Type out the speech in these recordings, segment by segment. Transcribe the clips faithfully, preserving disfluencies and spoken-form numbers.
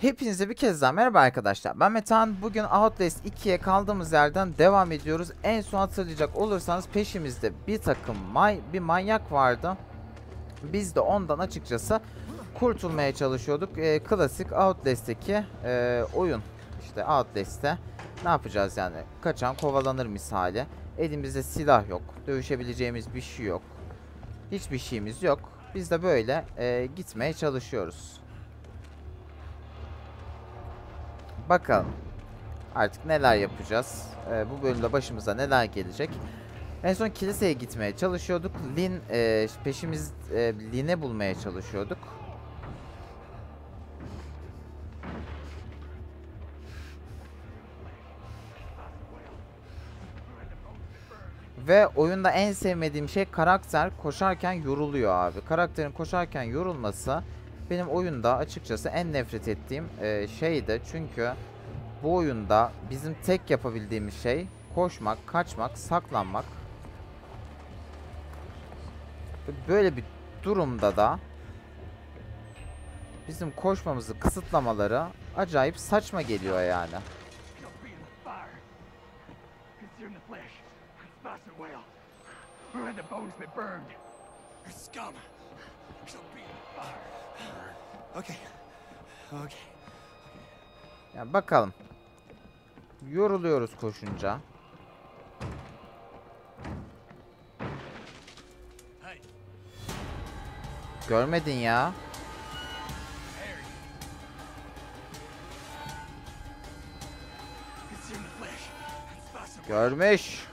Hepinize bir kez daha merhaba arkadaşlar. Ben Metehan. Bugün Outlast ikiye kaldığımız yerden devam ediyoruz. En son hatırlayacak olursanız peşimizde bir takım may bir manyak vardı. Biz de ondan açıkçası kurtulmaya çalışıyorduk. Ee, klasik Outlast'teki e, oyun. İşte Outlast'te ne yapacağız yani? Kaçan kovalanır misali. Elimizde silah yok. Dövüşebileceğimiz bir şey yok. Hiçbir şeyimiz yok. Biz de böyle e, gitmeye çalışıyoruz. Bakalım. Artık neler yapacağız? Ee, bu bölümde başımıza neler gelecek? En son kiliseye gitmeye çalışıyorduk. Lin e, peşimiz e, Lin'e bulmaya çalışıyorduk. Ve oyunda en sevmediğim şey karakter koşarken yoruluyor abi. Karakterin koşarken yorulması benim oyunda açıkçası en nefret ettiğim e, şeydi. Çünkü bu oyunda bizim tek yapabildiğimiz şey koşmak, kaçmak, saklanmak. Böyle bir durumda da bizim koşmamızı kısıtlamaları acayip saçma geliyor yani. Ya bakalım. Yoruluyoruz koşunca. Görmedin ya. Görmüş.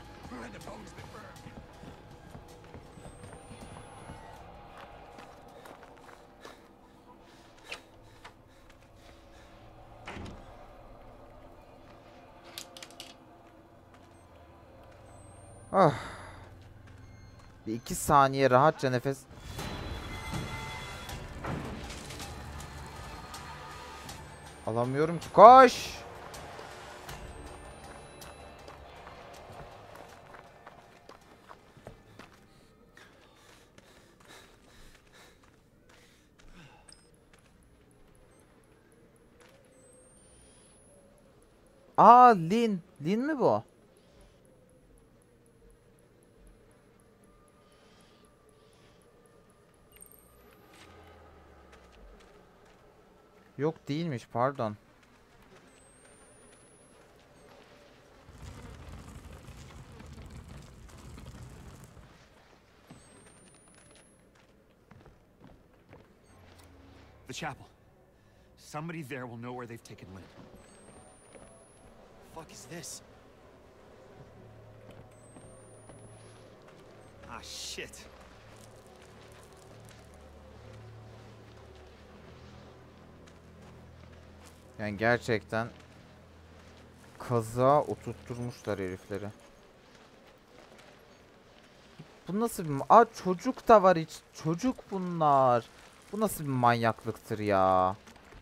Ah. Bir iki saniye rahatça nefes. Alamıyorum ki. Koş. Aa, Lin. Lin mi bu? Yok değilmiş, pardon. The chapel. Somebody there will know where they've taken Lynn. Fuck is this? Ah, shit. Yani gerçekten kaza oturtturmuşlar herifleri. Bu nasıl bir... Aa, çocuk da var hiç. Çocuk bunlar. Bu nasıl bir manyaklıktır ya.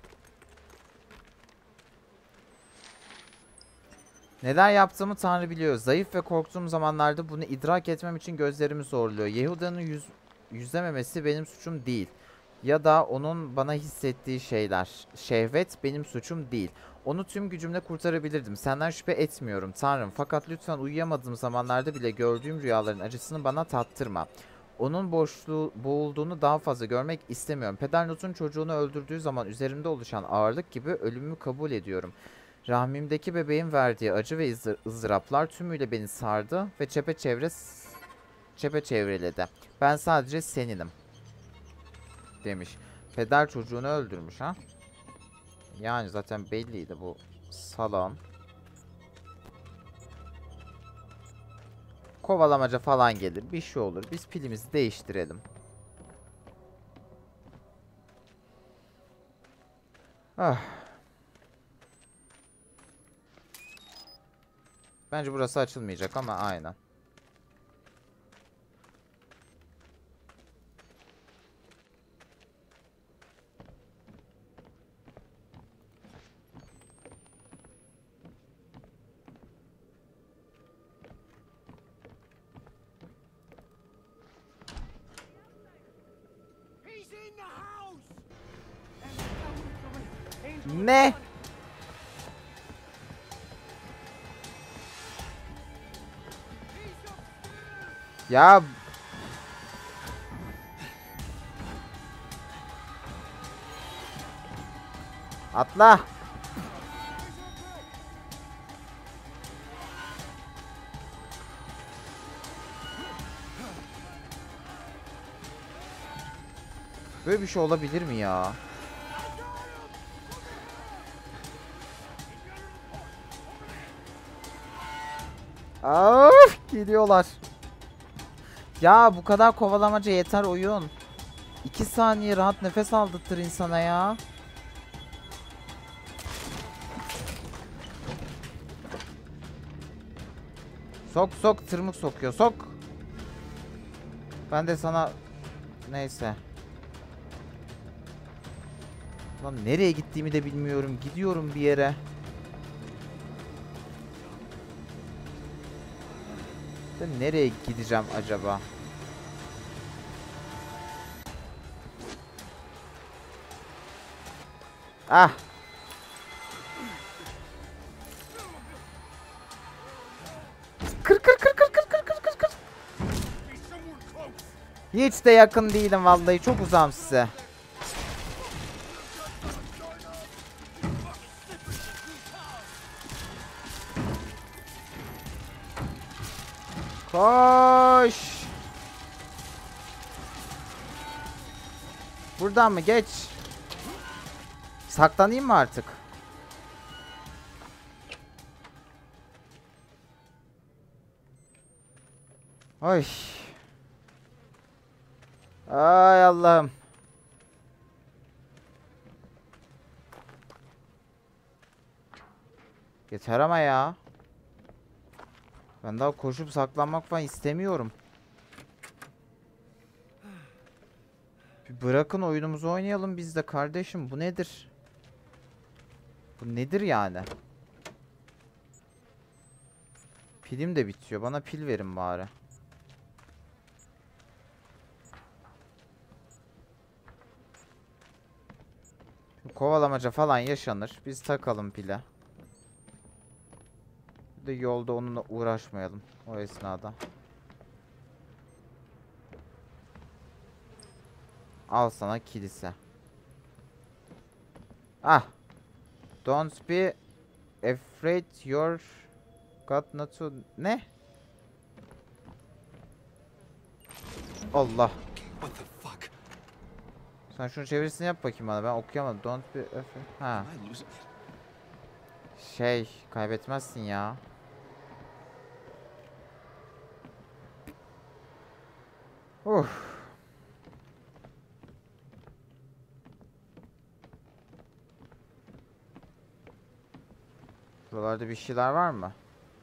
Neler yaptığımı Tanrı biliyor. Zayıf ve korktuğum zamanlarda bunu idrak etmem için gözlerimi zorluyor. Yehuda'nın yüz, yüzlememesi benim suçum değil. Ya da onun bana hissettiği şeyler. Şehvet benim suçum değil. Onu tüm gücümle kurtarabilirdim. Senden şüphe etmiyorum Tanrım. Fakat lütfen uyuyamadığım zamanlarda bile gördüğüm rüyaların acısını bana tattırma. Onun boşluğu, boğulduğunu daha fazla görmek istemiyorum. Peder Nut'un çocuğunu öldürdüğü zaman üzerimde oluşan ağırlık gibi ölümümü kabul ediyorum. Rahmimdeki bebeğin verdiği acı ve ızı- ızdıraplar tümüyle beni sardı ve çepeçevre çepeçevreledi. Ben sadece seninim. Demiş. Peder çocuğunu öldürmüş ha. Yani zaten belliydi bu salon. Kovalamaca falan gelir. Bir şey olur. Biz pilimizi değiştirelim. Ah. Bence burası açılmayacak ama aynen. Ne? Ya atla. Böyle bir şey olabilir mi ya? Of, geliyorlar. Ya bu kadar kovalamaca yeter oyun. iki saniye rahat nefes aldırtır insana ya. Sok sok, tırmık sokuyor, sok. Ben de sana neyse. Lan nereye gittiğimi de bilmiyorum. Gidiyorum bir yere. Ben nereye gideceğim acaba? Ah. Kır kır kır kır kır kır kır kır kır. Hiç de yakın değilim vallahi, çok uzağım size. Koş. Buradan mı? Geç. Saklanayım mı artık? Oy. Ay Allah'ım. Yeter ama ya. Ben daha koşup saklanmak falan istemiyorum. Bir bırakın oyunumuzu oynayalım biz de kardeşim. Bu nedir? Bu nedir yani? Pilim de bitiyor. Bana pil verin bari. Kovalamaca falan yaşanır. Biz takalım pile. Bir de yolda onunla uğraşmayalım o esnada. Al sana kilise. Ah. Don't be afraid your God not to... Ne? Allah. What the fuck? Sen şunu çevirisini yap bakayım bana. Ben okuyamadım. Don't be afraid. Ha. Am I losing it? Şey, kaybetmezsin ya. Uf. Buralarda bir şeyler var mı?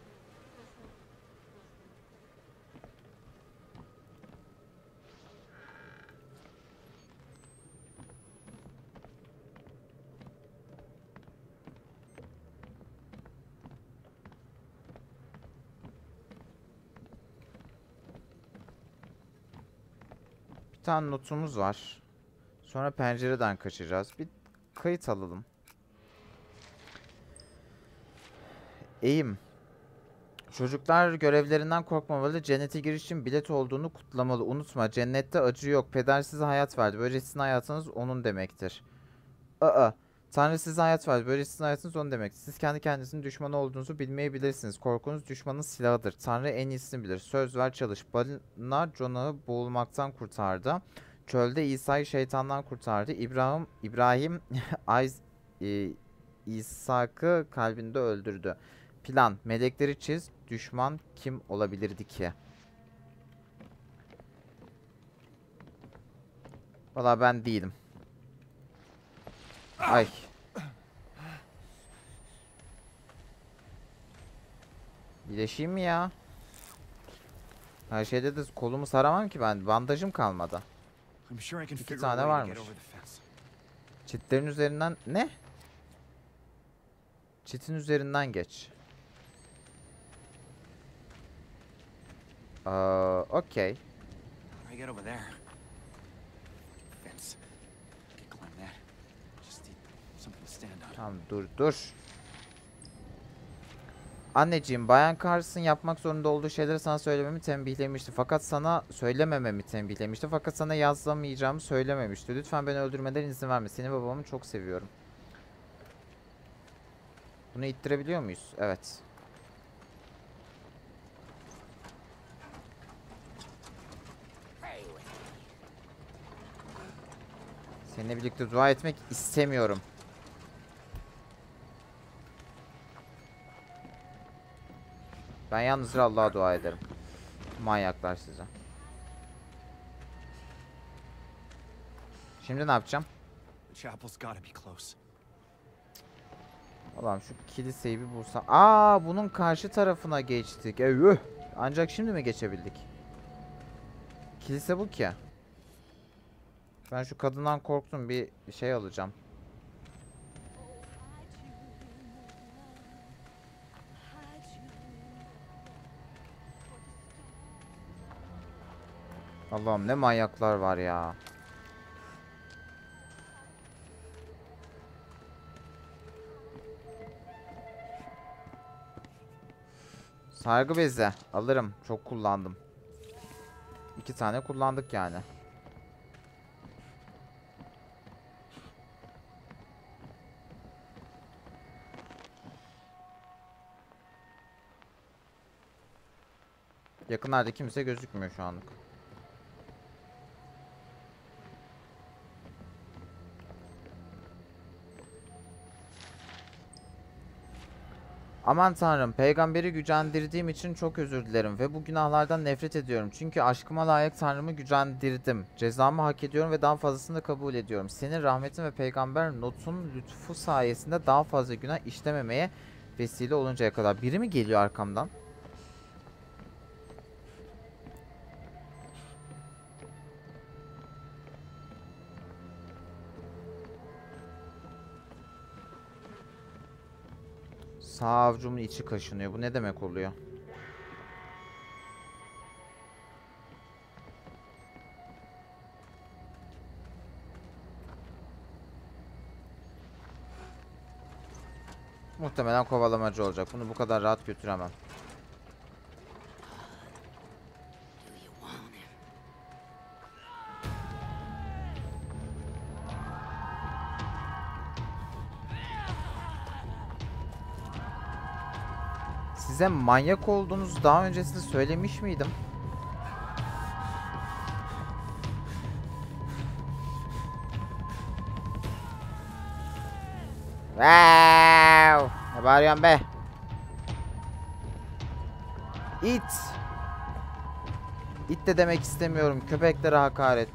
Bir tane notumuz var. Sonra pencereden kaçacağız. Bir kayıt alalım. Eğim. Çocuklar görevlerinden korkmamalı. Cennete giriş için bilet olduğunu kutlamalı. Unutma, cennette acı yok. Peder size hayat verdi. Böylece sizin hayatınız onun demektir. Aa. Tanrı size hayat verdi. Böylece sizin hayatınız onun demektir. Siz kendi kendinizin düşmanı olduğunuzu bilmeyebilirsiniz. Korkunuz düşmanın silahıdır. Tanrı en iyisini bilir. Söz ver, çalış. Balina Jonah'ı boğulmaktan kurtardı. Çölde İsa'yı şeytandan kurtardı. İbrahim İbrahim Ayz, e, İshak'ı kalbinde öldürdü. Plan. Melekleri çiz. Düşman kim olabilirdi ki? Valla ben değilim. Ay. İyileşeyim mi ya? Her şeyde de kolumu saramam ki ben. Bandajım kalmadı. I'm sure I can İki figure a tane way to get varmış. over the fence. Çitlerin üzerinden... Ne? Çitin üzerinden geç. Aa, okey. How do I get over there? Fence. Can't climb that. Just need something to stand on. Tamam dur dur. Anneciğim, Bayan Carson yapmak zorunda olduğu şeyleri sana söylememi tembihlemişti. Fakat sana söylemememi tembihlemişti. Fakat sana yazamayacağımı söylememişti. Lütfen beni öldürmeden izin verme. Seni ve babamı çok seviyorum. Bunu ittirebiliyor muyuz? Evet. Seninle birlikte dua etmek istemiyorum. Ben yalnızca Allah'a dua ederim. Manyaklar size. Şimdi ne yapacağım? The chapel's gotta be close. Allah'ım şu kiliseyi bir bulsam. Aa, bunun karşı tarafına geçtik. Eyvah. Ancak şimdi mi geçebildik? Kilise bu ki. Ben şu kadından korktum. Bir şey alacağım. Allah'ım ne manyaklar var ya. Sargı bezi alırım. Çok kullandım. İki tane kullandık yani. Yakınlarda kimse gözükmüyor şu anlık. Aman tanrım, peygamberi gücendirdiğim için çok özür dilerim ve bu günahlardan nefret ediyorum. Çünkü aşkıma layık Tanrım'ı gücendirdim. Cezamı hak ediyorum ve daha fazlasını da kabul ediyorum. Senin rahmetin ve peygamber Not'un lütfu sayesinde daha fazla günah işlememeye vesile oluncaya kadar. Biri mi geliyor arkamdan? Sağ avucumun içi kaşınıyor. Bu ne demek oluyor? Muhtemelen kovalamacı olacak. Bunu bu kadar rahat götüremem. Size manyak olduğunuzu daha öncesinde söylemiş miydim? Wow! Ne bağırıyorsun be? İt! İt de demek istemiyorum. Köpeklere hakaret.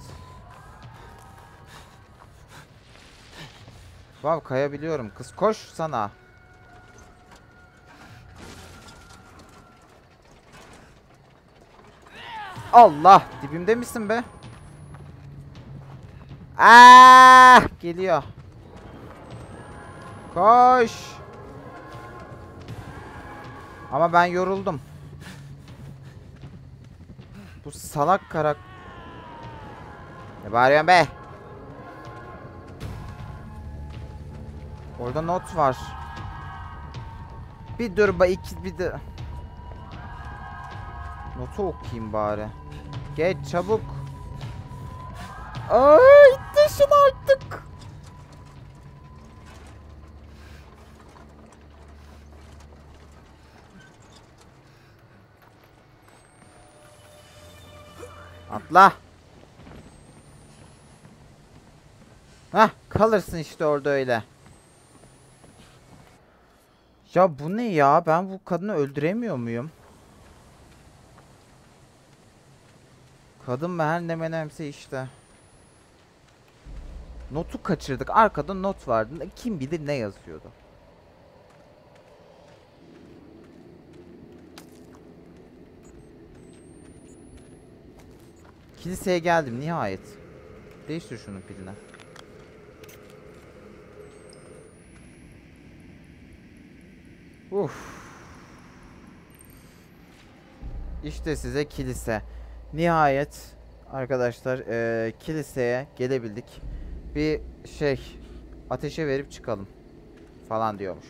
Wow, kayabiliyorum. Kız koş sana. Allah! Dibimde misin be? Ah! Geliyor. Koş. Ama ben yoruldum. Bu salak karak... Ne bağırıyorsun be? Orada not var. Bir dur ba iki bir de... Notu okuyayım bari. Geç çabuk. Ay taşın artık. Atla. Hah, kalırsın işte orada öyle. Ya bu ne ya? Ben bu kadını öldüremiyor muyum? Kadın mı her ne menemse işte. Notu kaçırdık. Arkada not vardı. Kim bilir ne yazıyordu. Kiliseye geldim nihayet. Değiştir şunun pilini. Uf. İşte size kilise. Nihayet arkadaşlar e, kiliseye gelebildik. Bir şey ateşe verip çıkalım. falan diyormuş.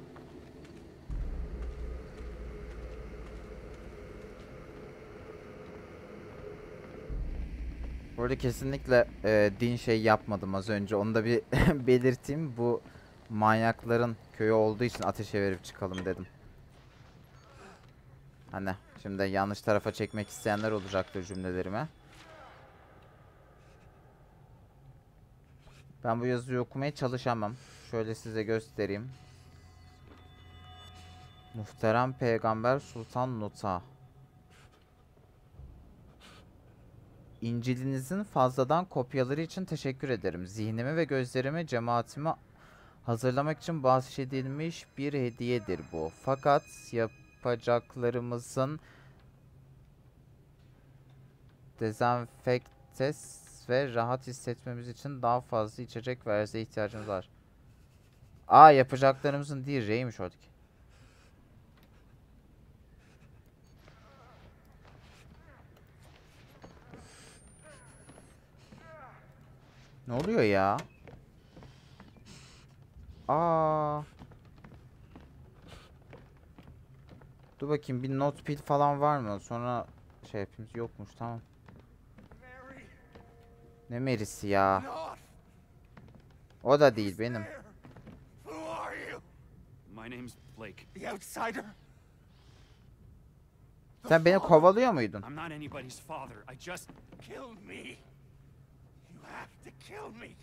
Burada kesinlikle e, din şey yapmadım az önce. Onu da bir belirteyim. Bu manyakların köyü olduğu için ateşe verip çıkalım dedim. Hani şimdi yanlış tarafa çekmek isteyenler olacaktır cümlelerime. Ben bu yazıyı okumaya çalışamam. Şöyle size göstereyim. Muhterem Peygamber Sultan Nuta. İncilinizin fazladan kopyaları için teşekkür ederim. Zihnimi ve gözlerimi cemaatime hazırlamak için bahşedilmiş bir hediyedir bu. Fakat yapacaklarımızın dezenfektes ve rahat hissetmemiz için daha fazla içecek ve erze ihtiyacımız var. Aa, yapacaklarımızın değil, R'ymiş oradaki. Ne oluyor ya? Aa. Dur bakayım, bir notepad falan var mı? Sonra şey yapayım. Yokmuş, tamam. Mary, Ne Mary'si ya? not O da değil benim. there. Who are you? My name's Blake. The outsider? Sen beni kovalıyor muydun? I'm not anybody's father. I just... Kill me. You have to kill me.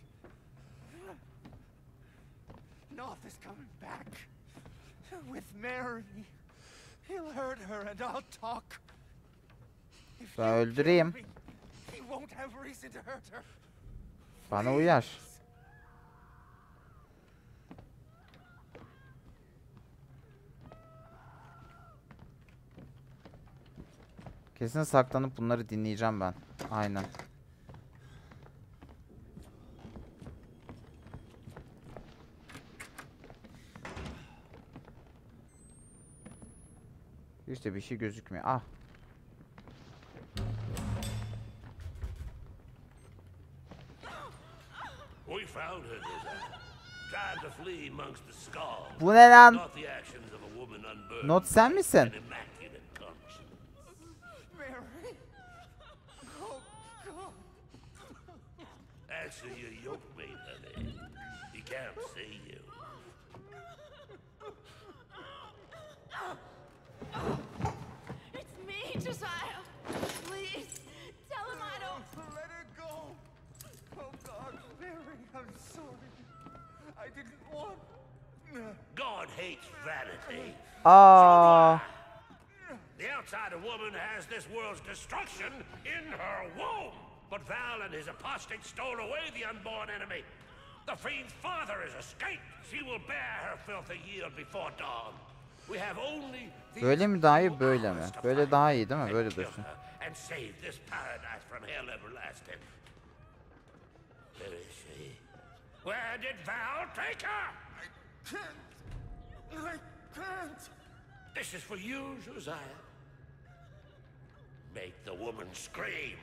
North is coming back. With Mary. He'll hurt her and I'll talk. If Ben you öldüreyim. kill me, he won't have reason to hurt her. Bana uyar. Kesin saklanıp bunları dinleyeceğim ben. Aynen. İşte bir şey gözükmüyor. Ah. We found her, Desire, trying to flee amongst the skulls. Bu ne lan? Not the actions of a woman unburdened Not sen by misin? an immaculate conscience. Mary. Oh, God. Answer your yoke mate, honey. He can't see you. It's me, Josiah. Please, tell him I don't. Let her go. Oh, God. Mary, I'm sorry. I didn't want... God hates vanity. Aa. The outsider woman has this world's destruction in her womb. But Val and his apostate stole away the unborn enemy. The fiend's father has escaped. She will bear her filthy yield before dawn. We have only these Böyle mi daha iyi, few böyle mi? hours to Böyle find daha iyi değil mi? and Böyle kill dursun. her and save this paradise from hell everlasting. Where is she? Where did Val take her? I can't. I can't. This is for you, Josiah. Make the woman scream.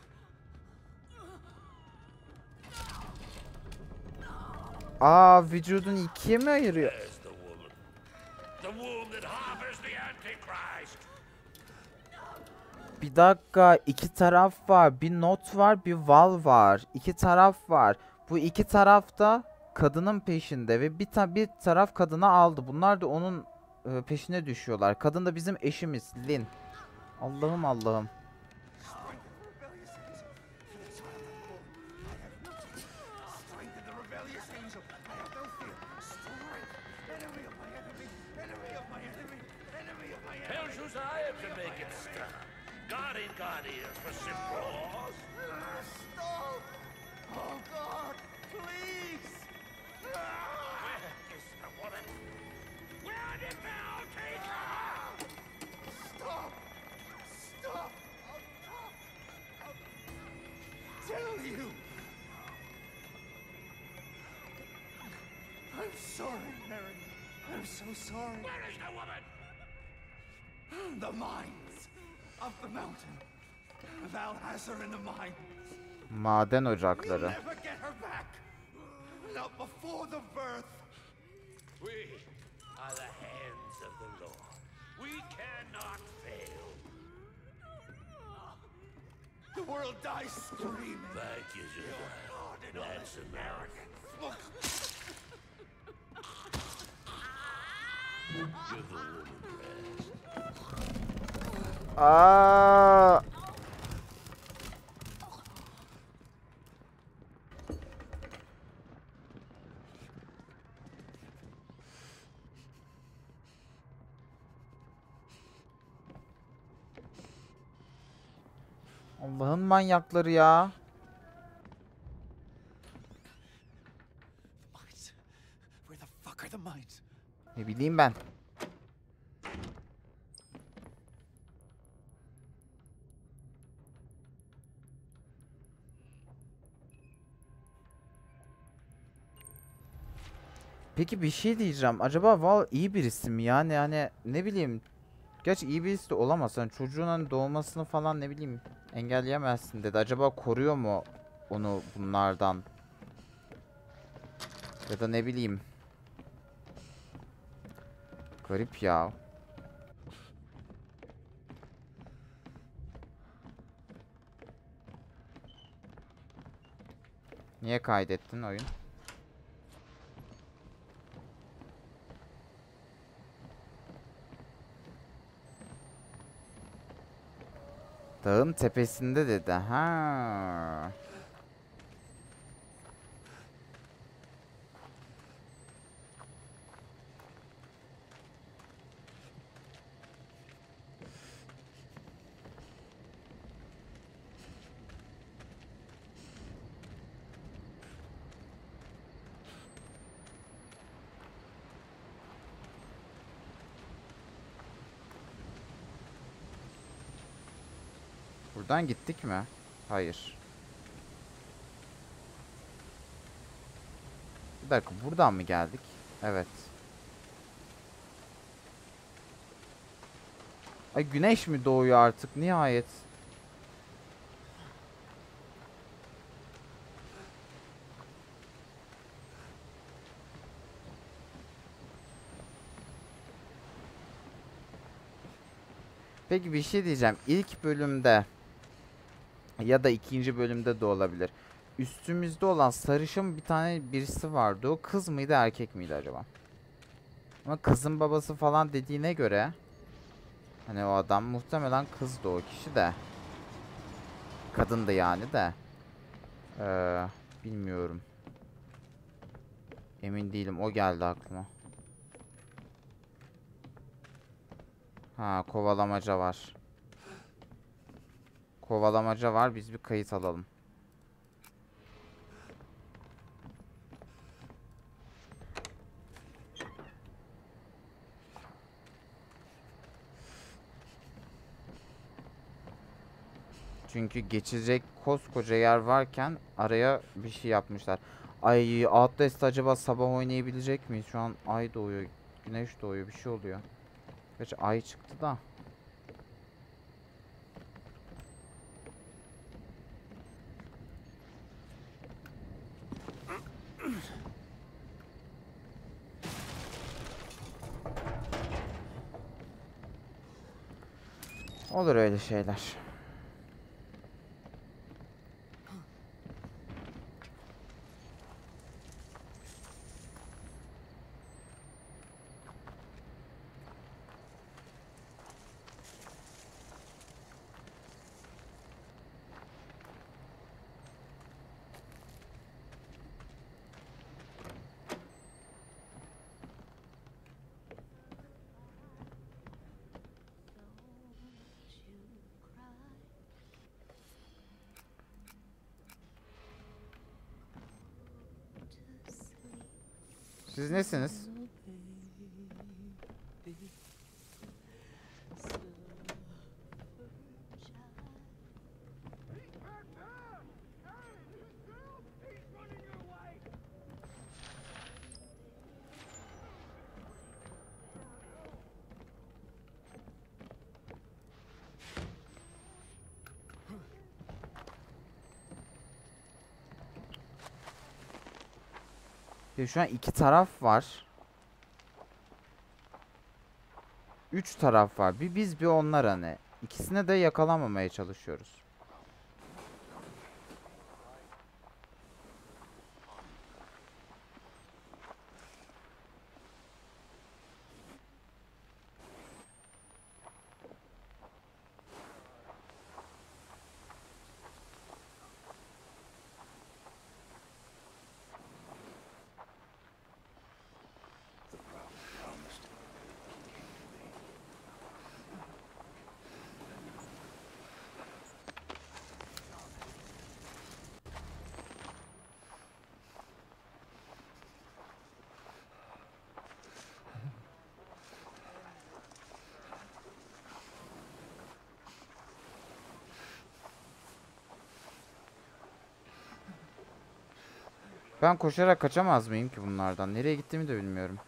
Aa, vücudunu ikiye mi ayırıyor? There's the woman. The womb that harbors the Antichrist. Bir dakika, iki taraf var. Bir not var, bir Val var. İki taraf var. Bu iki taraf da kadının peşinde ve bir, ta bir taraf kadını aldı. Bunlar da onun e, peşine düşüyorlar. Kadın da bizim eşimiz, Lynn. Allah'ım Allah'ım. Strengthen the rebellious angel. I have no fear. Strength. Enemy of my enemy. Enemy of my enemy. Enemy of my enemy. Tell Josiah to make it stop. God ain't got ears for simple. Stop! Oh, God, please! Where is the woman? Where did Val take her? Stop! Stop! I'll, I'll tell you! I'm sorry, Mary. I'm so sorry. Where is the woman? The mines of the mountain. Val has her in the mine. Maden We'll ocakları. never get her back. Not before the birth. are the hands of the Lord. We cannot fail. The world dies screaming. Thank you, Josiah. That's American. Give the woman rest. Aa! Allah'ın manyakları ya. Mines. Where the fuck are the mines? Ne bileyim ben. Peki bir şey diyeceğim. Acaba Val iyi birisi mi? Yani hani ne bileyim. Gerçi iyi birisi de olamaz. Hani çocuğun hani doğmasını falan ne bileyim engelleyemezsin dedi. Acaba koruyor mu onu bunlardan? Ya da ne bileyim. Garip ya. Niye kaydettin oyun? Dağın tepesinde dedi. Ha. Buradan gittik mi? Hayır. Bir dakika, buradan mı geldik? Evet. Ay, güneş mi doğuyor artık nihayet? Peki bir şey diyeceğim. İlk bölümde ya da ikinci bölümde de olabilir. Üstümüzde olan sarışın bir tane birisi vardı. O kız mıydı, erkek miydi acaba? Ama kızın babası falan dediğine göre hani o adam muhtemelen kızdı, o kişi de. Kadındı yani de. Ee, bilmiyorum. Emin değilim. O geldi aklıma. Ha, kovalamaca var. Kovalamaca var. Biz bir kayıt alalım. Çünkü geçecek koskoca yer varken araya bir şey yapmışlar. Ay, Outlast acaba sabah oynayabilecek miyiz? Şu an ay doğuyor, güneş doğuyor, bir şey oluyor. Gerçi ay çıktı da. Olur öyle şeyler. Siz nesiniz? Ya şu an iki taraf var. Üç taraf var. Bir biz bir onlar hani. İkisine de yakalamamaya çalışıyoruz. Ben koşarak kaçamaz mıyım ki bunlardan? Nereye gittiğimi de bilmiyorum.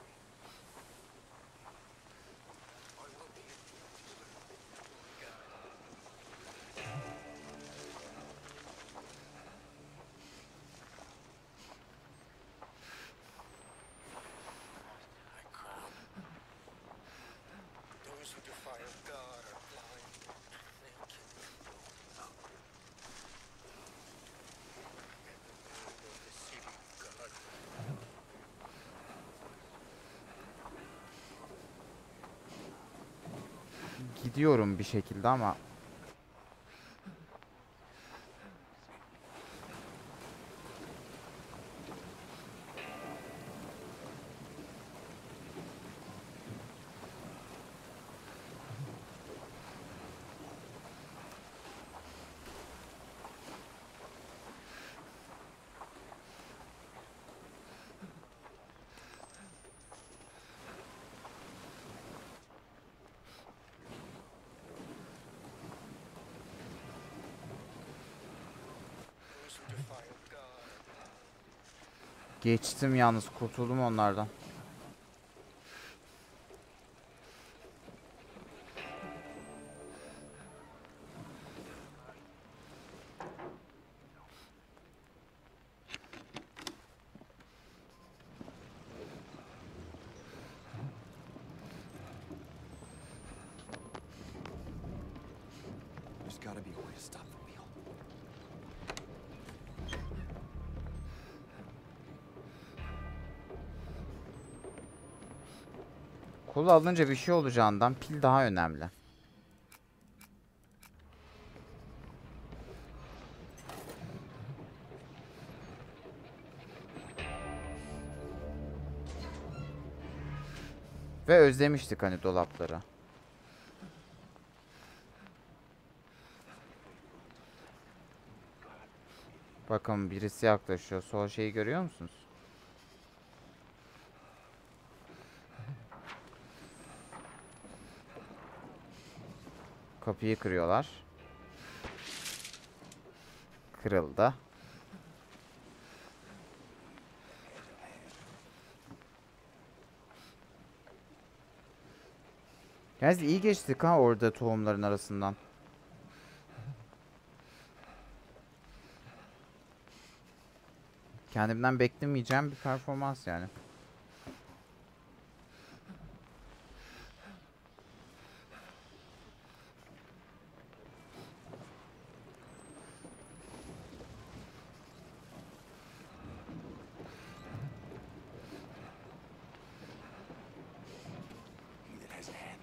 Those who defy God are blind, naked. In the name of the city of God. Gidiyorum bir şekilde ama Those who defy God. geçtim yalnız, kurtuldum onlardan. There's gotta be a way to stop the wheel. Kolu alınca bir şey olacağından pil daha önemli. Ve özlemiştik hani dolapları. Bakın birisi yaklaşıyor. Sol şeyi görüyor musunuz? Kapıyı kırıyorlar. Kırıldı. Yalnız iyi geçtik ha orada tohumların arasından. Kendimden beklemeyeceğim bir performans yani. He that has a hand.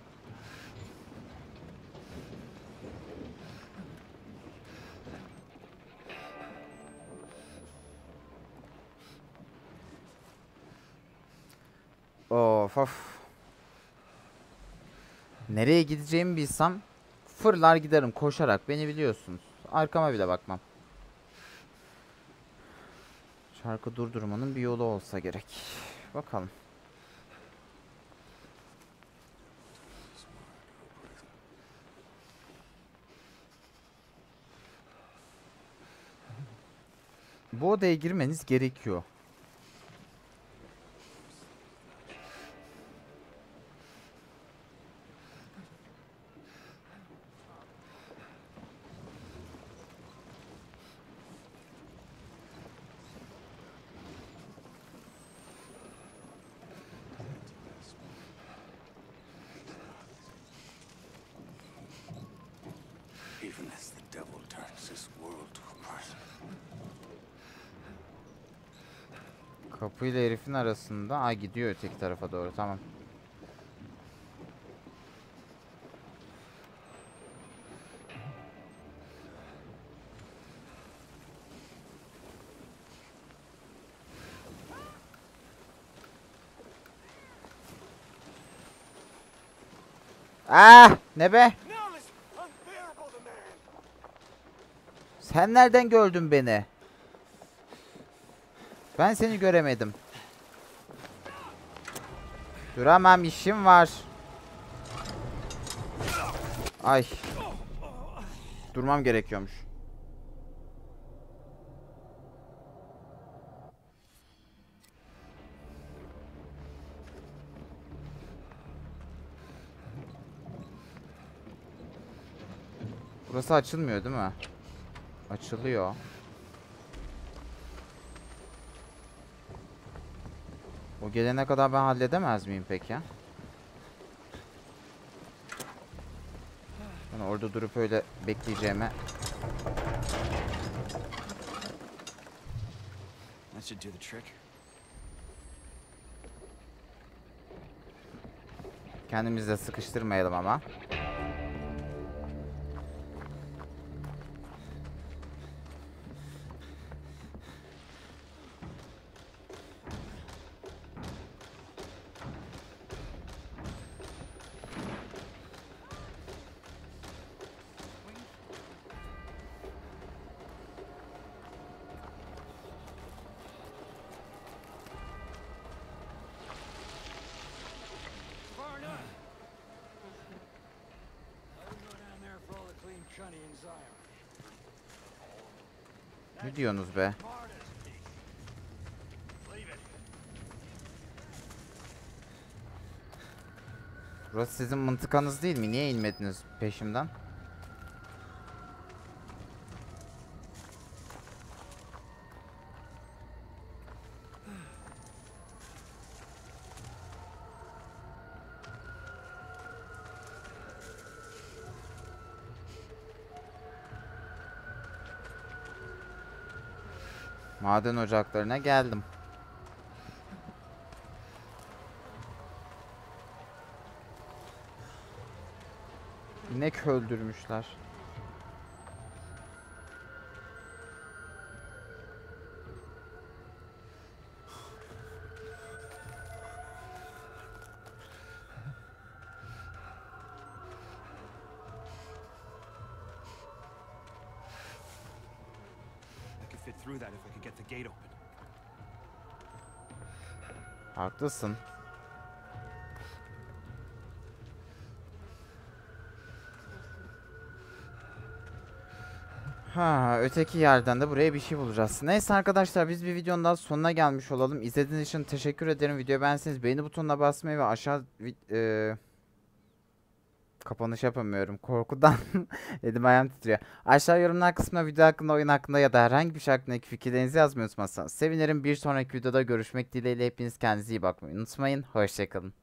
Of of. Nereye gideceğimi bilsem fırlar giderim koşarak, beni biliyorsunuz. Arkama bile bakmam. Şarkı durdurmanın bir yolu olsa gerek. Bakalım. Bu odaya girmeniz gerekiyor. Kapıyla herifin arasında. Ay gidiyor öteki tarafa doğru. Tamam. Ah, ne be? Now this unbearable to man. Sen nereden gördün beni? Ben seni göremedim. Duramam, işim var. Ay. Durmam gerekiyormuş. Burası açılmıyor değil mi? Açılıyor. O gelene kadar ben halledemez miyim peki? Ben orada durup öyle bekleyeceğime. That should do the trick. Kendimizi de sıkıştırmayalım ama. Far enough. I wouldn't go down there for all the clean Chunny and Zion. Ne diyorsunuz be? Leave it. Burası sizin mıntıkanız değil mi? Niye inmediniz peşimden? Maden ocaklarına geldim. İnek öldürmüşler. I could fit through that if I could get the gate open. Haklısın. Ha, öteki yerden de buraya bir şey bulacağız. Neyse arkadaşlar, biz bir videonun daha sonuna gelmiş olalım. İzlediğiniz için teşekkür ederim. Videoyu beğenseniz beğeni butonuna basmayı ve aşağı e, kapanış yapamıyorum korkudan. Elim ayağım titriyor. Aşağı yorumlar kısmına video hakkında, oyun hakkında ya da herhangi bir şey hakkındaki fikirlerinizi yazmayı unutmazsanız sevinirim. Bir sonraki videoda görüşmek dileğiyle, hepiniz kendinize iyi bakmayı unutmayın. Hoşçakalın.